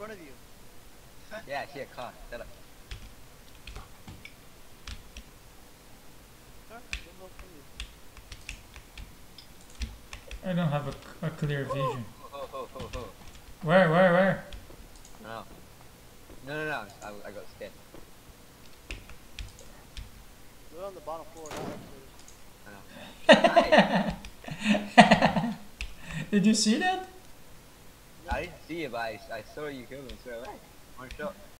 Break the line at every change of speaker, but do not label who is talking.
front of you.
Yeah, I see a car. Shut up.
Huh? Don't go from you.
I don't have a clear vision.
Oh.
Where?
No. No. I got scared.
We're on the bottom floor now.
I know.
Did you see that?
I didn't see it, but I saw you kill him straight away. One shot.